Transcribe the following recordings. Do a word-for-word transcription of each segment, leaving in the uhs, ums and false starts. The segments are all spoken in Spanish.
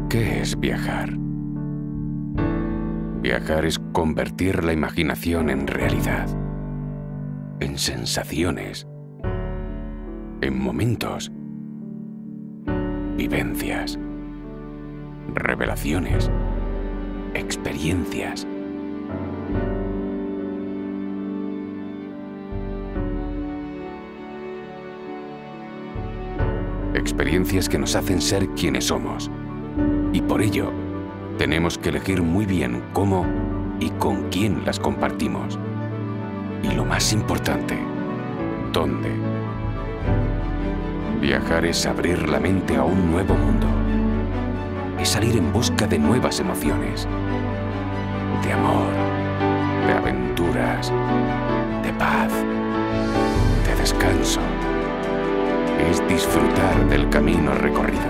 ¿Qué es viajar? Viajar es convertir la imaginación en realidad, en sensaciones, en momentos, vivencias, revelaciones, experiencias. Experiencias que nos hacen ser quienes somos. Y por ello, tenemos que elegir muy bien cómo y con quién las compartimos. Y lo más importante, ¿dónde? Viajar es abrir la mente a un nuevo mundo. Es salir en busca de nuevas emociones. De amor, de aventuras, de paz, de descanso. Es disfrutar del camino recorrido.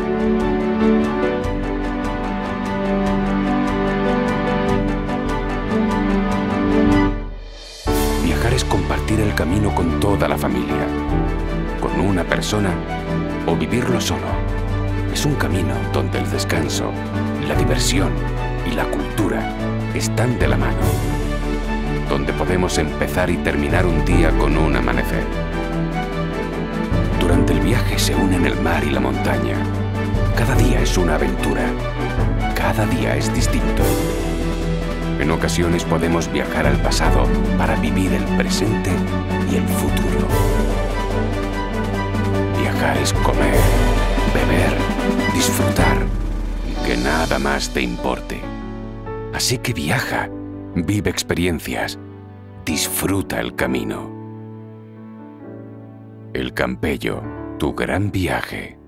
Viajar es compartir el camino con toda la familia, con una persona o vivirlo solo. Es un camino donde el descanso, la diversión y la cultura están de la mano, donde podemos empezar y terminar un día con un amanecer. Durante el viaje se unen el mar y la montaña. Cada día es una aventura. Cada día es distinto. En ocasiones podemos viajar al pasado para vivir el presente y el futuro. Viajar es comer, beber, disfrutar y que nada más te importe. Así que viaja, vive experiencias, disfruta el camino. El Campello, tu gran viaje.